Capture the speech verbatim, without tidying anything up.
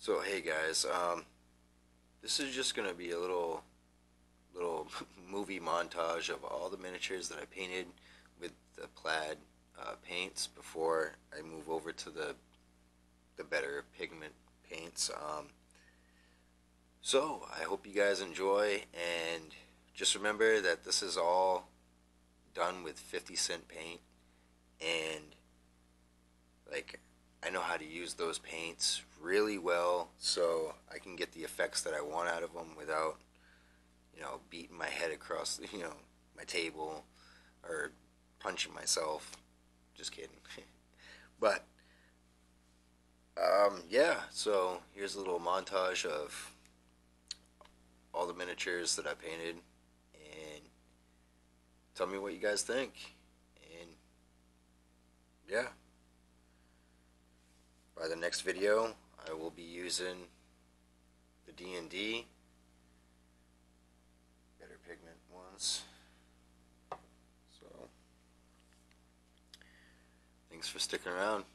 So hey guys, um, this is just gonna be a little little movie montage of all the miniatures that I painted with the Plaid uh, paints before I move over to the the better pigment paints. Um, so I hope you guys enjoy, and just remember that this is all done with fifty cent paint, and like I know how to use those paints really well, so I can get the effects that I want out of them without, you know, beating my head across, you know, my table or punching myself. Just kidding. But um, yeah, so here's a little montage of all the miniatures that I painted, and tell me what you guys think. And yeah, by the next video, I will be using the D and D better pigment ones. So thanks for sticking around.